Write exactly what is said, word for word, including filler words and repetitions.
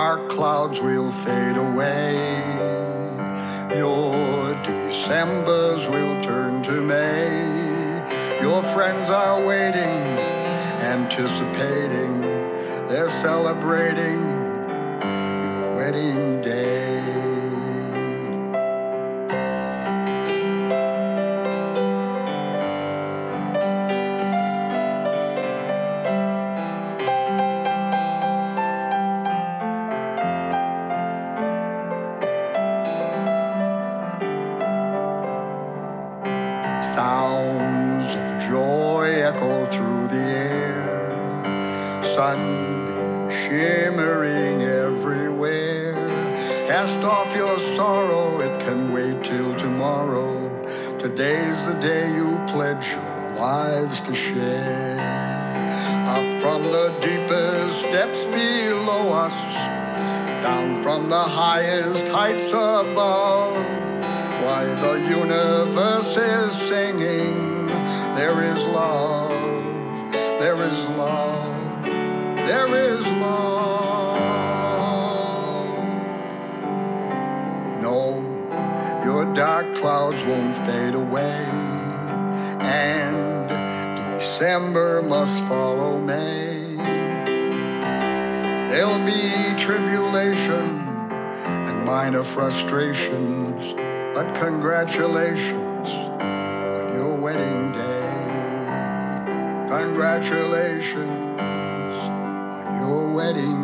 dark clouds will fade away. Your Decembers will turn to May. Your friends are waiting, anticipating. They're celebrating your wedding day. Sounds of joy echo through the air, sunbeams shimmering everywhere. Cast off your sorrow, it can wait till tomorrow. Today's the day you pledge your lives to share. Up from the deepest depths below us, down from the highest heights above, why the universe is singing, there is love, there is love, there is love. No, your dark clouds won't fade away, and December must follow May. There'll be tribulation and minor frustrations, but congratulations on your wedding day. Congratulations on your wedding